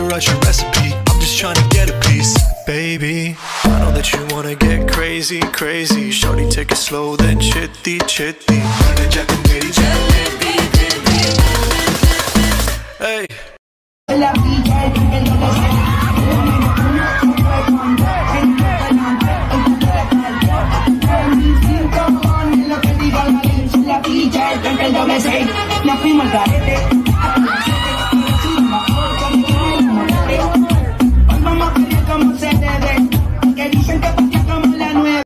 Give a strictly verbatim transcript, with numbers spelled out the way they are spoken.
rush your recipe, I'm just trying to get a piece. Baby, I know that you wanna get crazy, crazy. Shorty, take it slow, then chitty, chitty. Hey. Nos fuimos al garete.